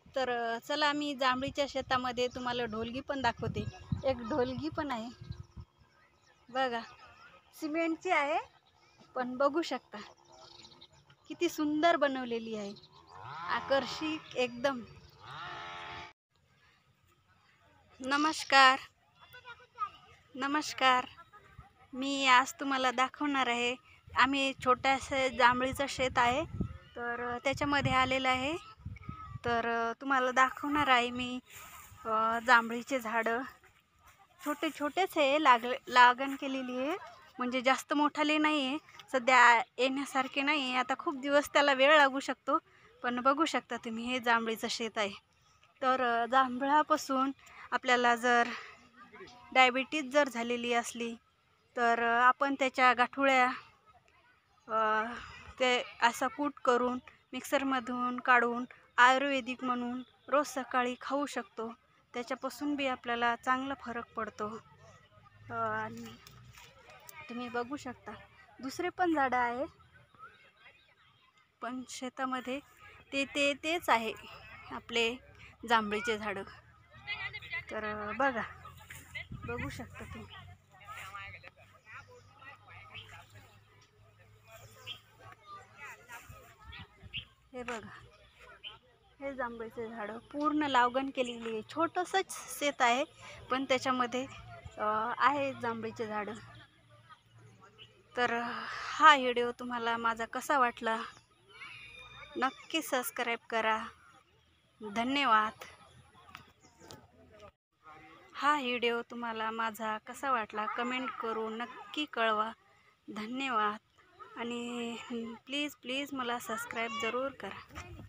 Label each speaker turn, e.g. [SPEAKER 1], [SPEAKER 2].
[SPEAKER 1] तर चला मी जांभळीच्या शेतामध्ये तुम्हाला ढोलगी पण दाखवते। एक ढोलगी पण आहे बघा, सिमेंटची आहे पण बघू शकता किती सुंदर बनवलेली आहे, आकर्षक एकदम। नमस्कार, मी आज तुम्हाला दाखवणार आहे। आम्ही छोट्यासे जांभळीचं शेत आहे, तर त्याच्यामध्ये आलेलं आहे। तर तुम्हाला दाखवणार आहे मी जांभळीचे झाडं। छोटे छोटेच आहे, लागण केलेली आहे, म्हणजे जास्त मोठाले नाही आहे, सध्या येण्यासारखे नाही आहे। आता खूप दिवस त्याला वेळ लागू शकतो, पण बघू शकता तुम्ही हे जांभळीचं शेत आहे। तर जांभळापासून आपल्याला जर डायबिटीज जर झालेली असली तर आपण त्याच्या गाठोड्या ते असा कूट करून मिक्सरमधून काढून आयुर्वेदिक म्हणून रोज सकाळी खाऊ शकतो। त्याच्यापासून बी आपल्याला चांगला फरक पडतो। आणि तुम्ही बघू शकता दुसरे पण झाडं आहे, पण शेतामध्ये तेच आहे आपले जांभळीचे झाडं। तर बघू शकता तुम्ही। हे बघा, हे जांभळीचे झाडं पूर्ण लागण केलेली आहे। छोटंसंच शेत आहे, पण त्याच्यामध्ये आहे जांभळीचे झाडं। तर हा व्हिडिओ तुम्हाला माझा कसा वाटला नक्की सबस्क्राईब करा, धन्यवाद। हा व्हिडिओ तुम्हाला माझा कसा वाटला कमेंट करून नक्की कळवा, धन्यवाद। आणि प्लीज मला सबस्क्राईब जरूर करा।